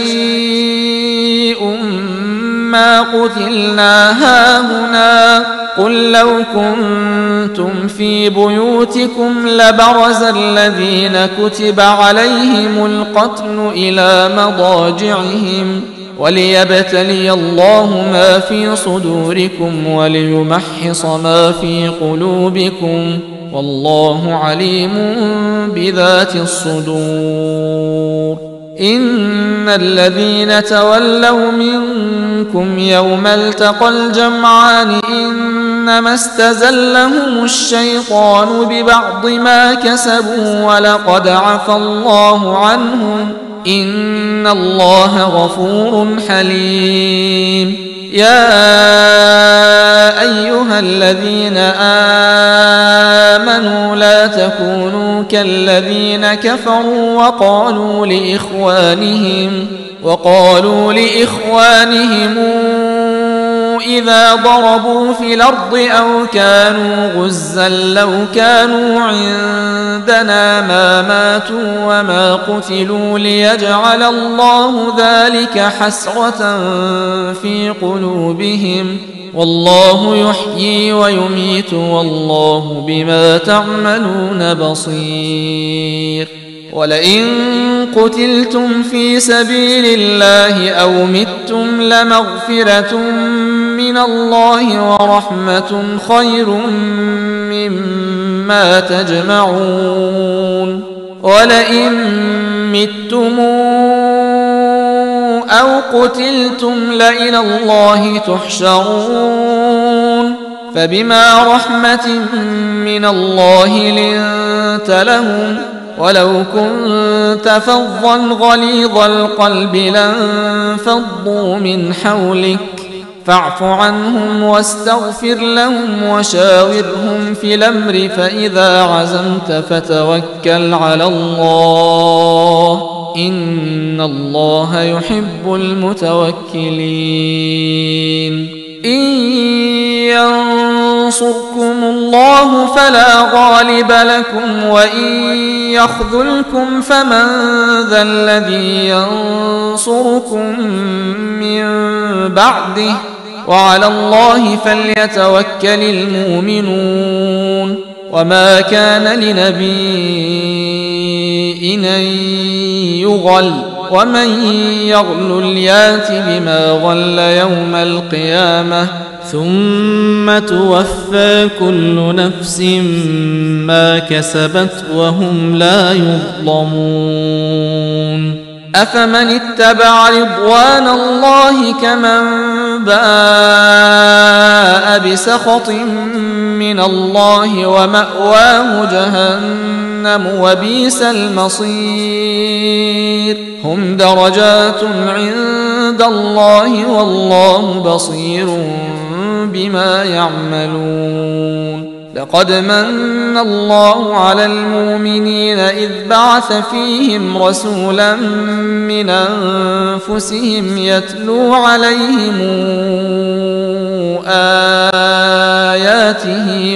شيء ما قتلنا هاهنا قل لو كنتم في بيوتكم لبرز الذين كتب عليهم القتل إلى مضاجعهم وليبتلي الله ما في صدوركم وليمحص ما في قلوبكم والله عليم بذات الصدور. إن الذين تولوا منكم يوم التقى الجمعان إنما استزلهم الشيطان ببعض ما كسبوا ولقد عفى الله عنهم إن الله غفور حليم. يا أيها الذين آمنوا لا تكونوا كالذين كفروا وقالوا لإخوانهم إذا ضربوا في الأرض أو كانوا غزا لو كانوا عندنا ما ماتوا وما قتلوا ليجعل الله ذلك حسرة في قلوبهم والله يحيي ويميت والله بما تعملون بصير. ولئن قتلتم في سبيل الله أو متم لمغفرة من الله ورحمة خير مما تجمعون. ولئن متم أو قتلتم لإلى الله تحشرون. فبما رحمة من الله لنت لهم، ولو كنت فظا غليظ القلب لانفضوا من حولك، فاعف عنهم واستغفر لهم وشاورهم في الأمر، فإذا عزمت فتوكل على الله، إن الله يحب المتوكلين. إن ينصركم الله فلا غالب لكم، وإن يخذلكم فمن ذا الذي ينصركم من بعده، وعلى الله فليتوكل المؤمنون. وما كان لنبي أن يغل، ومن يغل يات بما غل يوم القيامة، ثم توفى كل نفس ما كسبت وهم لا يظلمون. أفمن اتبع رضوان الله كمن باء بسخط من الله ومأواه جهنم وبئس المصير. هم درجات عند الله والله بصير بما يعملون. لقد من الله على المؤمنين إذ بعث فيهم رسولا من أنفسهم يتلو عليهم آياته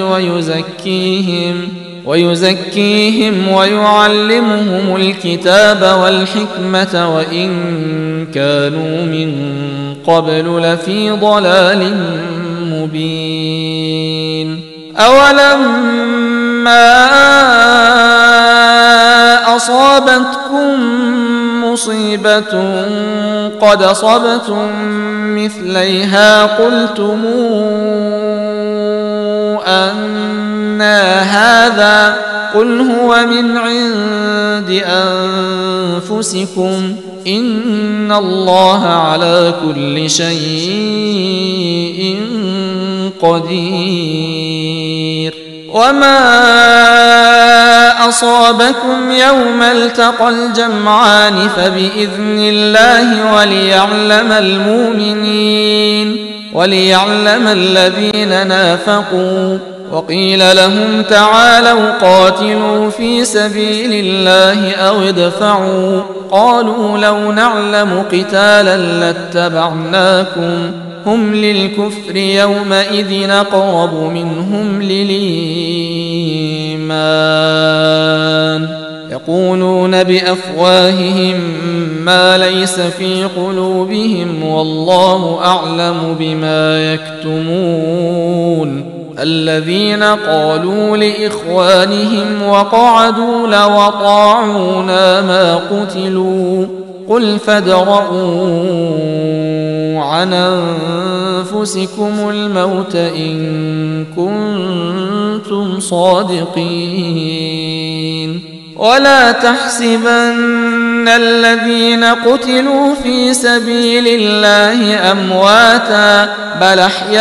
ويزكيهم ويعلمهم الكتاب والحكمة وإن كانوا من قبل لفي ضلال مبين. أولما أصابتكم مصيبة قد أصبتم مثليها قلتم أنى هذا، قل هو من عند أنفسكم إن الله على كل شيء قدير. وما أصابكم يوم التقى الجمعان فبإذن الله وليعلم الذين نافقوا. وقيل لهم تعالوا قاتلوا في سبيل الله أو ادفعوا، قالوا لو نعلم قتالا لاتبعناكم، هم للكفر يومئذ أقرب منهم للإيمان، يقولون بأفواههم ما ليس في قلوبهم والله أعلم بما يكتمون. الذين قالوا لإخوانهم وقعدوا لو أطاعونا ما قتلوا، قل فادرءوا عن أنفسكم الموت إن كنتم صادقين. ولا تحسبن الذين قتلوا في سبيل الله أمواتا، بل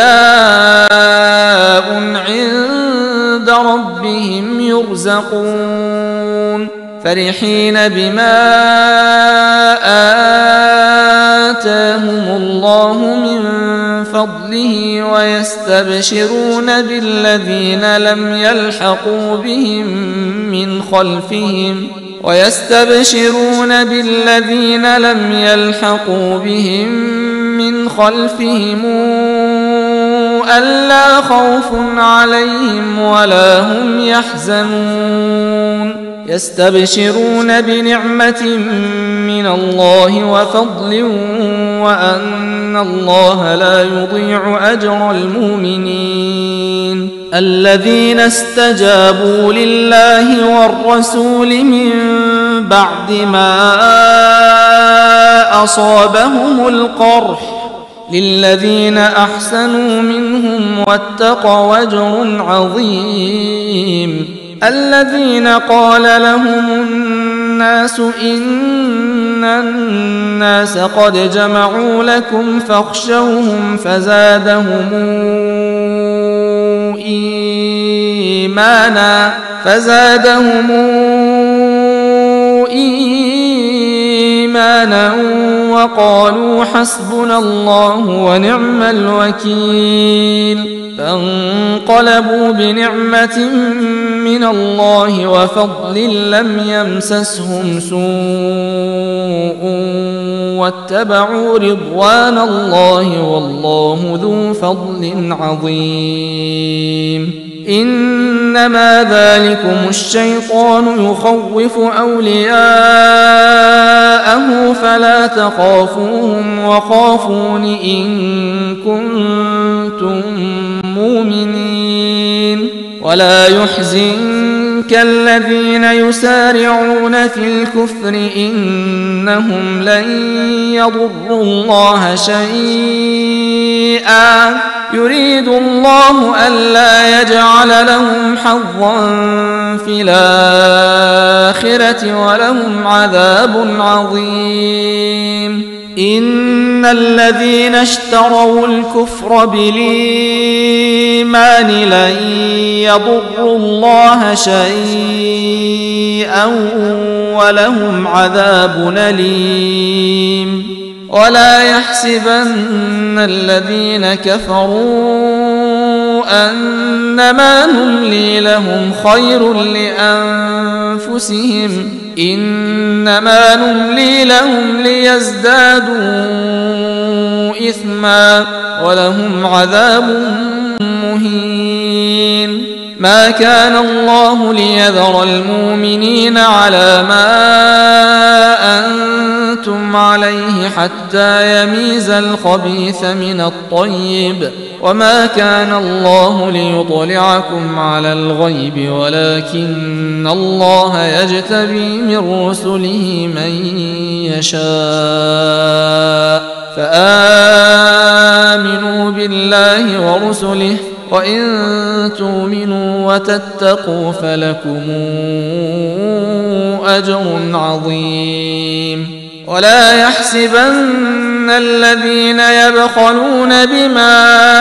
أحياء عند ربهم يرزقون، فرحين بما آتاهم الله من فضله ويستبشرون بالذين لم يلحقوا بهم من خلفهم ألا خوف عليهم ولا هم يحزنون، يستبشرون بنعمة من الله وفضل وأن الله لا يضيع أجر المؤمنين. الذين استجابوا لله والرسول من بعد ما أصابهم القرح، للذين أحسنوا منهم واتقوا أجر عظيم. الذين قال لهم الناس إن الناس قد جمعوا لكم فاخشوهم فزادهم إيمانا فزادهم إيمانا وقالوا حسبنا الله ونعم الوكيل فانقلبوا بنعمة من الله وفضل لم يمسسهم سوء واتبعوا رضوان الله والله ذو فضل عظيم إنما ذلكم الشيطان يخوف أولياءه فلا تخافوهم وخافون إن كنتم مؤمنين ولا يحزنك الذين يسارعون في الكفر إنهم لن يضروا الله شيئا يريد الله ألا يجعل لهم حظا في الآخرة ولهم عذاب عظيم إن الذين اشتروا الكفر بالإيمان لن يضروا الله شيئا ولهم عذاب أليم ولا يحسبن الذين كفروا أنما نملي لهم خير لأنفسهم إنما نملي لهم ليزدادوا إثما ولهم عذاب مهين ما كان الله ليذر المؤمنين على ما أنتم عليه حتى يميز الخبيث من الطيب وما كان الله ليطلعكم على الغيب ولكن الله يجتبي من رسله من يشاء فآمنوا بالله ورسله وإن تؤمنوا وتتقوا فلكم أجر عظيم ولا يحسبن الذين يبخلون بما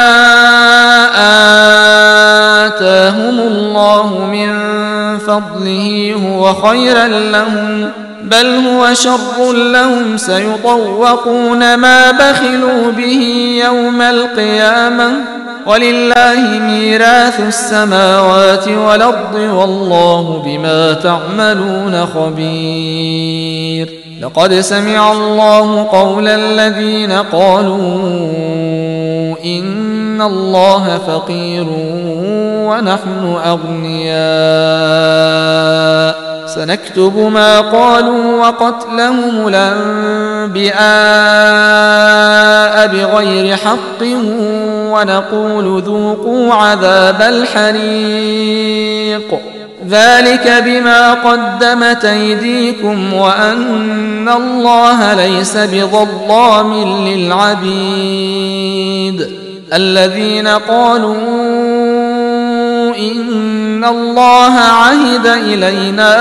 آتاهم الله من فضله هو خيرا لهم بل هو شر لهم سيطوقون ما بخلوا به يوم القيامة ولله ميراث السماوات والأرض والله بما تعملون خبير لقد سمع الله قول الذين قالوا إن الله فقير ونحن أغنياء سنكتب ما قالوا وقتلهم الأنبياء بغير حق ونقول ذوقوا عذاب الحريق ذلك بما قدمت أيديكم وأن الله ليس بظلام للعبيد الذين قالوا إن الله عهد إلينا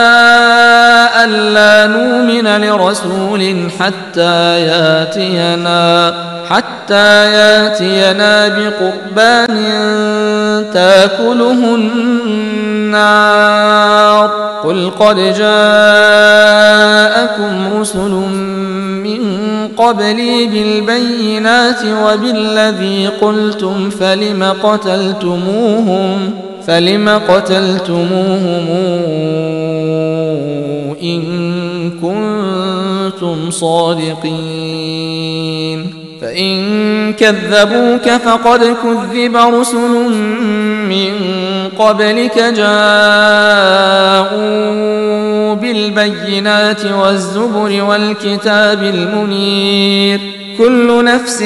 ألا نؤمن لرسول حتى ياتينا بقربان تاكله النار قل قد جاءكم رسل من قبلي بالبينات وبالذي قلتم فلم قتلتموهم إن كنتم صادقين فإن كذبوك فقد كذب رسل من قبلك جاءوا بالبينات والزبر والكتاب المنير كل نفس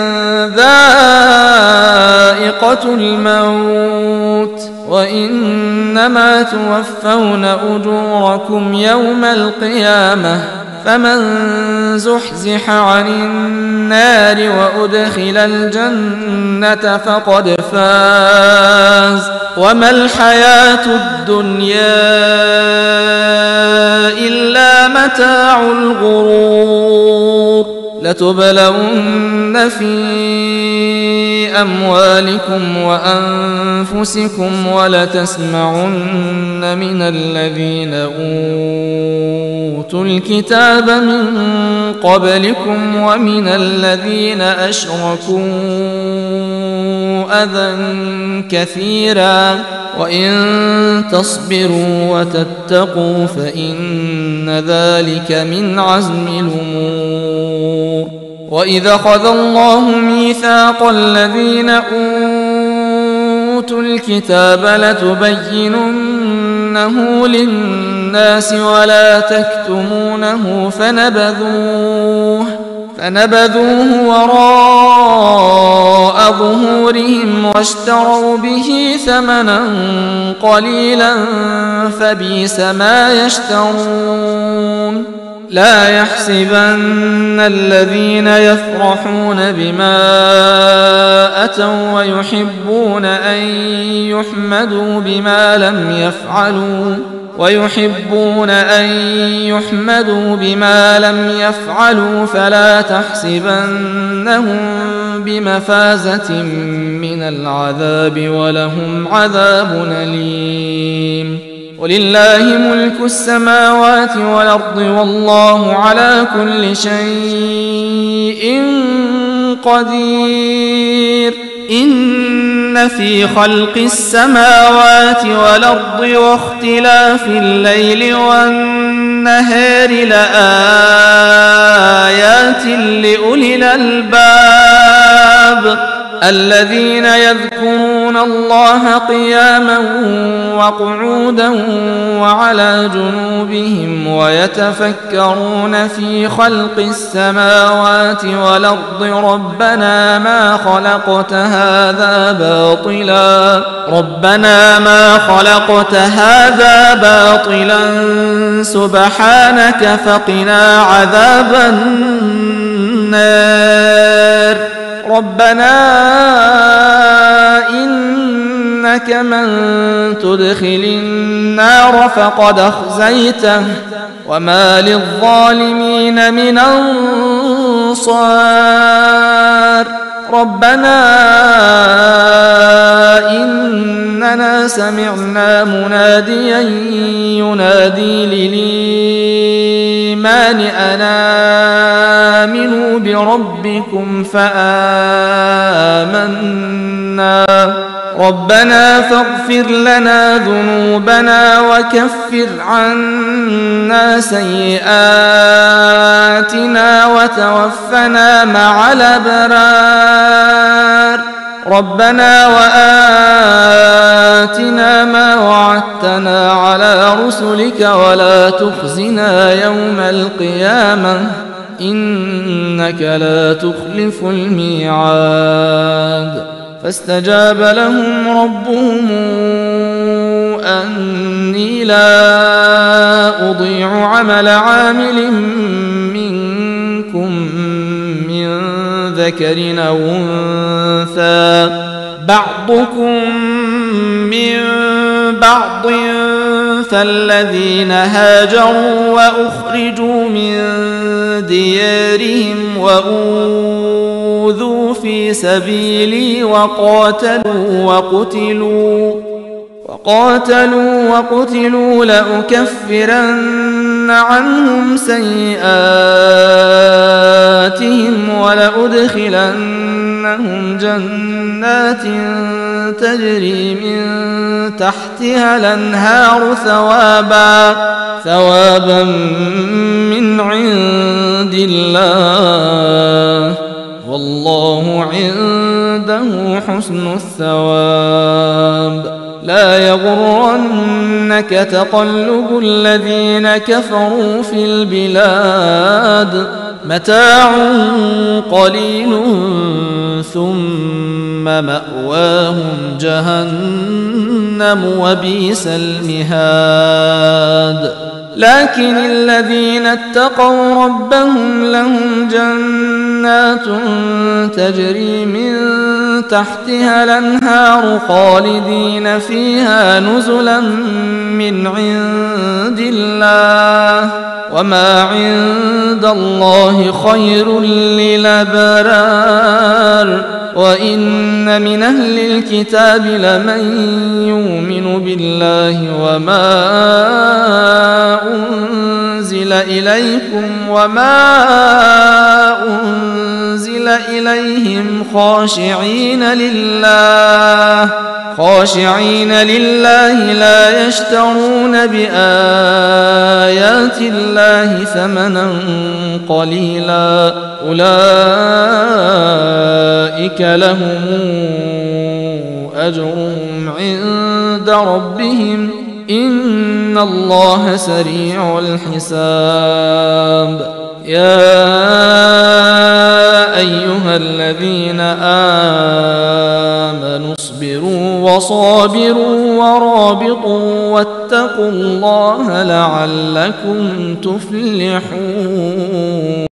ذائقة الموت وإنما توفون أجوركم يوم القيامة فمن زحزح عن النار وأدخل الجنة فقد فاز وما الحياة الدنيا إلا متاع الغرور لتبلون في أموالكم وأنفسكم ولتسمعن من الذين أوتوا الكتاب من قبلكم ومن الذين أشركوا أذى كثيرا وإن تصبروا وتتقوا فإن ذلك من عزم الأمور. وإذا أخذ الله ميثاق الذين أوتوا الكتاب لتبيننه للناس ولا تكتمونه فنبذوه وراء ظهورهم واشتروا به ثمنا قليلا فبئس ما يشترون. لا يحسبن الذين يفرحون بما أتوا ويحبون أن يحمدوا بما لم يفعلوا فلا تحسبنهم بمفازة من العذاب ولهم عذاب أليم. ولله ملك السماوات والأرض والله على كل شيء قدير. إن في خلق السماوات والأرض واختلاف الليل والنهار لآيات لأولي الألباب الذين يذكرون الله قياما وقعودا وعلى جنوبهم ويتفكرون في خلق السماوات والأرض ربنا ما خلقت هذا باطلا سبحانك فقنا عذاب النار. ربنا إنك من تدخل النار فقد أخزيته وما للظالمين من أنصار. ربنا إننا سمعنا مناديا ينادي للإيمان أن آمنوا بربكم فآمنا. ربنا فاغفر لنا ذنوبنا وكفر عنا سيئاتنا وتوفنا مع الأبرار. ربنا وآتنا ما وعدتنا على رسلك ولا تخزنا يوم القيامة إنك لا تخلف الميعاد. فاستجاب لهم ربهم أني لا أضيع عمل عامل منكم من ذكر أو أنثى بعضكم من بعض فالذين هاجروا وأخرجوا من ديارهم وأوذوا في سبيلي وقاتلوا لأكفرن عنهم سيئاتهم ولأدخلنهم جنات تجري من تحتها الأنهار ثوابا من عند الله والله عنده حسن الثواب. لا يغرنك تقلب الذين كفروا في البلاد متاع قليل ثم مأواهم جهنم وبئس المهاد. لكن الذين اتقوا ربهم لهم جنات تجري من تحتها الأنهار خالدين فيها نزلا من عند الله وما عند الله خير للأبرار وإن من أهل الكتاب لمن يؤمن بالله وما أنزل إليكم وما أنزل إليهم خاشعين لله لا يشترون بآيات الله ثمنا قليلا أولئك لهم أجرهم عند ربهم إن الله سريع الحساب يا أيها الذين آمنوا اصبروا وصابروا ورابطوا واتقوا الله لعلكم تفلحون.